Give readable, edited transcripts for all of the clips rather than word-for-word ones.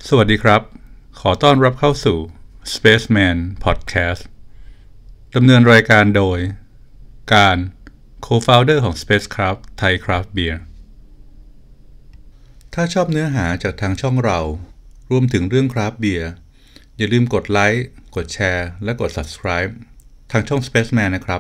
สวัสดีครับขอต้อนรับเข้าสู่ Spaceman Podcast ดำเนินรายการโดยการ Co-founder ของ Spacecraft Thai Craft Beer ถ้าชอบเนื้อหาจากทางช่องเรารวมถึงเรื่อง Craft Beer อย่าลืมกดไลค์กดแชร์และกด Subscribe ทางช่อง Spaceman นะครับ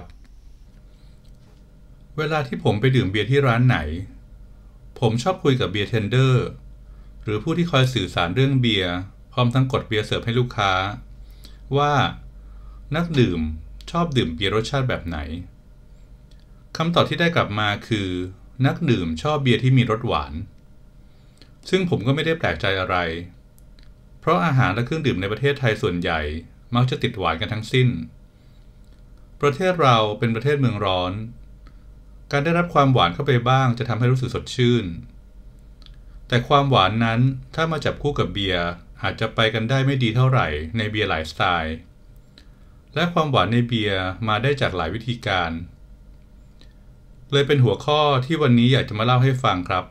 เวลาที่ผมไปดื่มเบียร์ที่ร้านไหนผมชอบคุยกับเบียร์เทนเดอร์หรือผู้ที่คอยสื่อสารเรื่องเบียร์พร้อมทั้งกดเบียร์เสิร์ฟให้ลูกค้าว่านักดื่มชอบดื่มเบียร์รสชาติแบบไหนคำตอบที่ได้กลับมาคือนักดื่มชอบเบียร์ที่มีรสหวานซึ่งผมก็ไม่ได้แปลกใจอะไรเพราะอาหารและเครื่องดื่มในประเทศไทยส่วนใหญ่มักจะติดหวานกันทั้งสิ้นประเทศเราเป็นประเทศเมืองร้อนการได้รับความหวานเข้าไปบ้างจะทำให้รู้สึกสดชื่นแต่ความหวานนั้นถ้ามาจับคู่กับเบียร์อาจจะไปกันได้ไม่ดีเท่าไหร่ในเบียร์หลายสไตล์และความหวานในเบียร์มาได้จากหลายวิธีการเลยเป็นหัวข้อที่วันนี้อยากจะมาเล่าให้ฟังครับ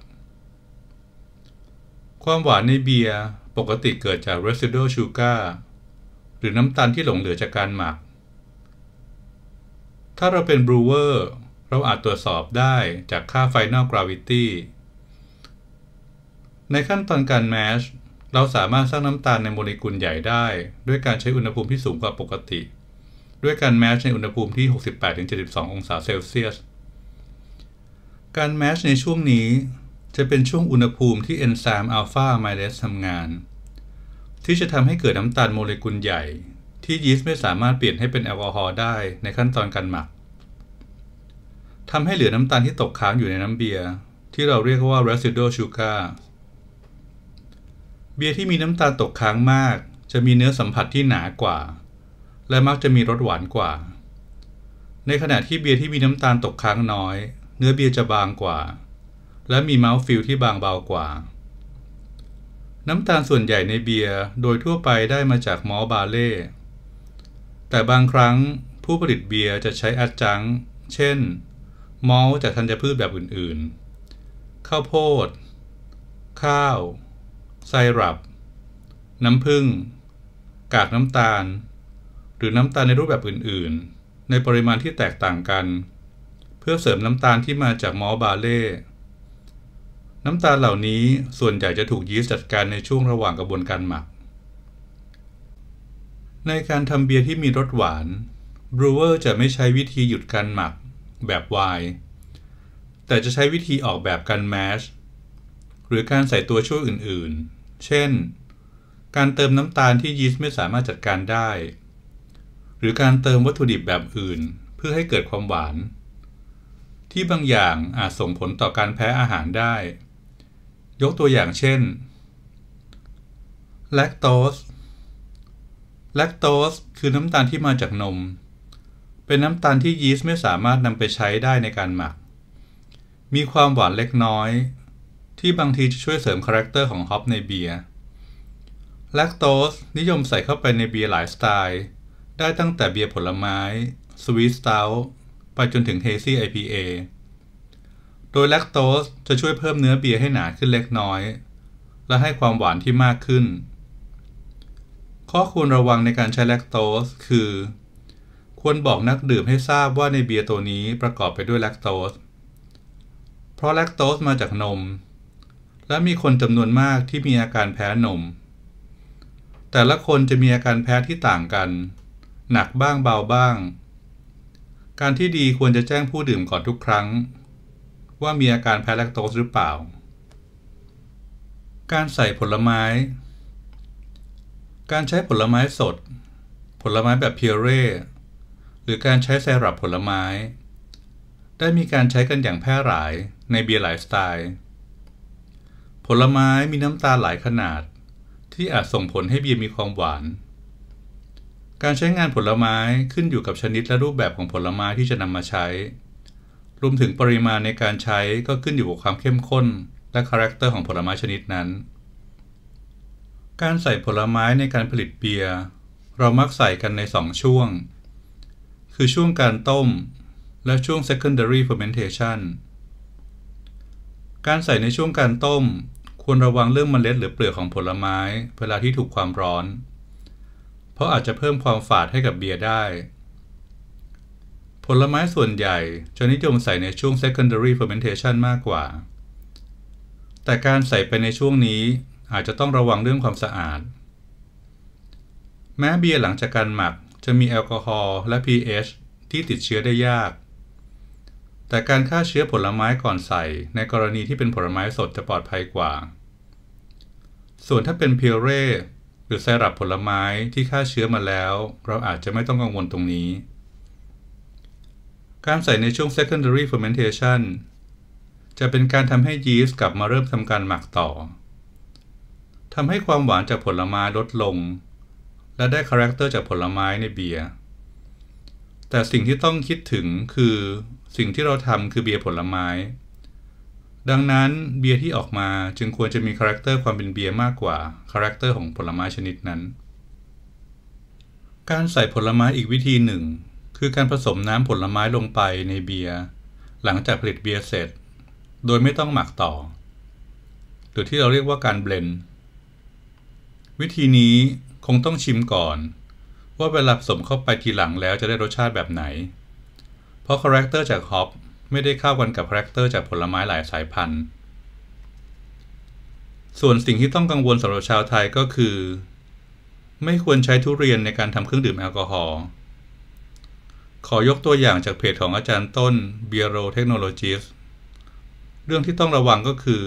ความหวานในเบียร์ปกติเกิดจาก residual sugar หรือน้ำตาลที่หลงเหลือจากการหมักถ้าเราเป็น brewer เราอาจตรวจสอบได้จากค่า final gravityในขั้นตอนการแมชเราสามารถสร้างน้ำตาลในโมเลกุลใหญ่ได้ด้วยการใช้อุณหภูมิที่สูงกว่าปกติด้วยการแมชในอุณหภูมิที่ 68-72 องศาเซลเซียสการแมชในช่วงนี้จะเป็นช่วงอุณหภูมิที่เอนไซม์อัลฟาอะไมเลสทำงานที่จะทำให้เกิดน้ำตาลโมเลกุลใหญ่ที่ยีสต์ไม่สามารถเปลี่ยนให้เป็นแอลกอฮอล์ได้ในขั้นตอนการหมักทำให้เหลือน้ำตาลที่ตกค้างอยู่ในน้ำเบียร์ที่เราเรียกว่า residual sugarเบียร์ที่มีน้ำตาลตกค้างมากจะมีเนื้อสัมผัสที่หนากว่าและมักจะมีรสหวานกว่าในขณะที่เบียร์ที่มีน้ำตาลตกค้างน้อยเนื้อเบียร์จะบางกว่าและมีเมาท์ฟีลที่บางเบากว่าน้ำตาลส่วนใหญ่ในเบียร์โดยทั่วไปได้มาจากมอลต์บาร์เลย์แต่บางครั้งผู้ผลิตเบียร์จะใช้แอดจังก์เช่นมอลต์จากธัญพืชแบบอื่นๆข้าวโพดข้าวไซรัปน้ำผึ้งกากน้ำตาลหรือน้ำตาลในรูปแบบอื่นๆในปริมาณที่แตกต่างกันเพื่อเสริมน้ำตาลที่มาจากมอลต์บาร์เลย์น้ำตาลเหล่านี้ส่วนใหญ่จะถูกยีสต์จัดการในช่วงระหว่างกระบวนการหมักในการทำเบียร์ที่มีรสหวานบรูเวอร์จะไม่ใช้วิธีหยุดการหมักแบบไวน์แต่จะใช้วิธีออกแบบการแมชหรือการใส่ตัวช่วยอื่นๆเช่นการเติมน้ำตาลที่ยีสต์ไม่สามารถจัดการได้หรือการเติมวัตถุดิบแบบอื่นเพื่อให้เกิดความหวานที่บางอย่างอาจส่งผลต่อการแพ้อาหารได้ยกตัวอย่างเช่นแลคโตสคือน้ำตาลที่มาจากนมเป็นน้ำตาลที่ยีสต์ไม่สามารถนำไปใช้ได้ในการหมักมีความหวานเล็กน้อยที่บางทีจะช่วยเสริมคาแรคเตอร์ของฮอปในเบียร์แลคโตสนิยมใส่เข้าไปในเบียร์หลายสไตล์ได้ตั้งแต่เบียร์ผลไม้สวีทสเตาท์ไปจนถึงเฮซี่ IPA โดยแลคโตสจะช่วยเพิ่มเนื้อเบียร์ให้หนาขึ้นเล็กน้อยและให้ความหวานที่มากขึ้นข้อควรระวังในการใช้แลคโตสคือควรบอกนักดื่มให้ทราบว่าในเบียร์ตัวนี้ประกอบไปด้วยแลคโตสเพราะแลคโตสมาจากนมและมีคนจำนวนมากที่มีอาการแพ้นมแต่ละคนจะมีอาการแพ้ที่ต่างกันหนักบ้างเบาบ้างการที่ดีควรจะแจ้งผู้ดื่มก่อนทุกครั้งว่ามีอาการแพ้แลคโตสหรือเปล่าการใส่ผลไม้การใช้ผลไม้สดผลไม้แบบพิวเร่หรือการใช้ไซรัปผลไม้ได้มีการใช้กันอย่างแพร่หลายในเบียร์หลายสไตล์ผลไม้มีน้ำตาลหลายขนาดที่อาจส่งผลให้เบียร์มีความหวานการใช้งานผลไม้ขึ้นอยู่กับชนิดและรูปแบบของผลไม้ที่จะนำมาใช้รวมถึงปริมาณในการใช้ก็ขึ้นอยู่กับความเข้มข้นและคาแรคเตอร์ของผลไม้ชนิดนั้นการใส่ผลไม้ในการผลิตเบียร์เรามักใส่กันใน2ช่วงคือช่วงการต้มและช่วง secondary fermentation การใส่ในช่วงการต้มควรระวังเรื่องเมล็ดหรือเปลือกของผลไม้เวลาที่ถูกความร้อนเพราะอาจจะเพิ่มความฝาดให้กับเบียร์ได้ผลไม้ส่วนใหญ่จะนิยมใส่ในช่วง secondary fermentation มากกว่าแต่การใส่ไปในช่วงนี้อาจจะต้องระวังเรื่องความสะอาดแม้เบียร์หลังจากการหมักจะมีแอลกอฮอล์และ pH ที่ติดเชื้อได้ยากแต่การฆ่าเชื้อผลไม้ก่อนใส่ในกรณีที่เป็นผลไม้สดจะปลอดภัยกว่าส่วนถ้าเป็นพิวเร่หรือไซรัปผลไม้ที่ฆ่าเชื้อมาแล้วเราอาจจะไม่ต้องกังวลตรงนี้การใส่ในช่วง secondary fermentation จะเป็นการทำให้ยีสต์กลับมาเริ่มทำการหมักต่อทำให้ความหวานจากผลไม้ลดลงและได้คาแรคเตอร์จากผลไม้ในเบียร์แต่สิ่งที่ต้องคิดถึงคือสิ่งที่เราทำคือเบียร์ผลไม้ดังนั้นเบียร์ที่ออกมาจึงควรจะมีคาแรคเตอร์ความเป็นเบียร์มากกว่าคาแรคเตอร์ของผลไม้ชนิดนั้นการใส่ผลไม้อีกวิธีหนึ่งคือการผสมน้ำผลไม้ลงไปในเบียร์หลังจากผลิตเบียร์เสร็จโดยไม่ต้องหมักต่อหรือที่เราเรียกว่าการเบลนด์วิธีนี้คงต้องชิมก่อนว่าเวลาผสมเข้าไปทีหลังแล้วจะได้รสชาติแบบไหนเพราะคาแรคเตอร์จากฮอปไม่ได้เข้ากันกับคาแรคเตอร์จากผลไม้หลายสายพันธุ์ส่วนสิ่งที่ต้องกังวลสำหรับชาวไทยก็คือไม่ควรใช้ทุเรียนในการทำเครื่องดื่มแอลกอฮอล์ขอยกตัวอย่างจากเพจของอาจารย์ต้น Biero Technologies เรื่องที่ต้องระวังก็คือ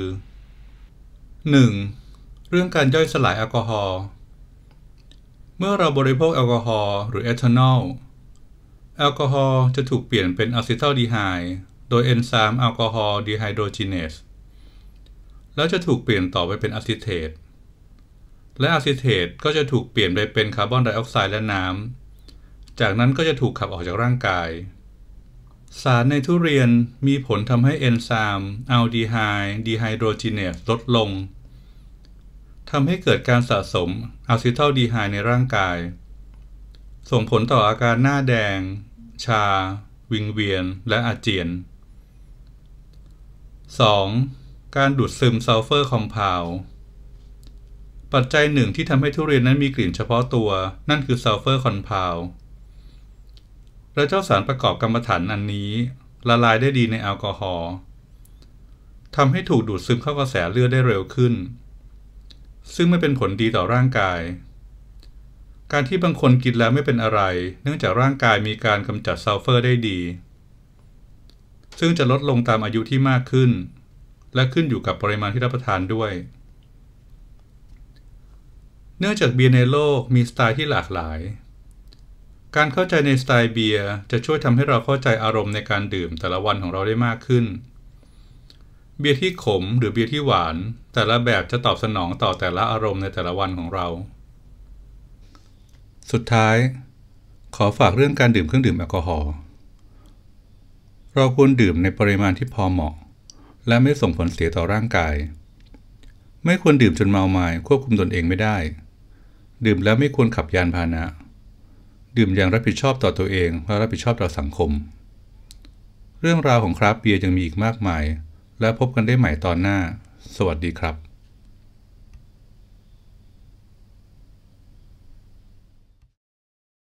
1. เรื่องการย่อยสลายแอลกอฮอล์เมื่อเราบริโภคแอลกอฮอล์หรือเอทานอลแอลกอฮอล์จะถูกเปลี่ยนเป็นอะซิทัลดีไฮด์โดยเอนไซม์แอลกอฮอล์ดีไฮโดรจีเนสแล้วจะถูกเปลี่ยนต่อไปเป็นอะซิเทตและอะซิเทตก็จะถูกเปลี่ยนไปเป็นคาร์บอนไดออกไซด์และน้ำจากนั้นก็จะถูกขับออกจากร่างกายสารในทุเรียนมีผลทำให้เอนไซม์อัลดีไฮด์ดีไฮโดรจีเนสลดลงทำให้เกิดการสะสมอะซิทัลดีไฮด์ในร่างกายส่งผลต่ออาการหน้าแดงชาวิงเวียนและอาเจียน 2. การดูดซึมซัลเฟอร์คอมเพลด์ปัจจัยหนึ่งที่ทำให้ทุเรียนนั้นมีกลิ่นเฉพาะตัวนั่นคือซัลเฟอร์คอมเพลด์และเจ้าสารประกอบกรรมฐานอันนี้ละลายได้ดีในแอลกอฮอล์ทำให้ถูกดูดซึมเข้ากระแสเลือดได้เร็วขึ้นซึ่งไม่เป็นผลดีต่อร่างกายการที่บางคนกินแล้วไม่เป็นอะไรเนื่องจากร่างกายมีการกำจัดซัลเฟอร์ได้ดีซึ่งจะลดลงตามอายุที่มากขึ้นและขึ้นอยู่กับปริมาณที่รับประทานด้วยเนื่องจากเบียร์ในโลกมีสไตล์ที่หลากหลายการเข้าใจในสไตล์เบียร์จะช่วยทำให้เราเข้าใจอารมณ์ในการดื่มแต่ละวันของเราได้มากขึ้นเบียร์ที่ขมหรือเบียร์ที่หวานแต่ละแบบจะตอบสนองต่อแต่ละอารมณ์ในแต่ละวันของเราสุดท้ายขอฝากเรื่องการดื่มเครื่องดื่มแอลกอฮอล์เราควรดื่มในปริมาณที่พอเหมาะและไม่ส่งผลเสียต่อร่างกายไม่ควรดื่มจนเมาหม่ายควบคุมตนเองไม่ได้ดื่มแล้วไม่ควรขับยานพาหนะดื่มอย่างรับผิดชอบต่อตัวเองและรับผิดชอบต่อสังคมเรื่องราวของคราฟต์เบียร์ยังมีอีกมากมายและพบกันได้ใหม่ตอนหน้าสวัสดีครับ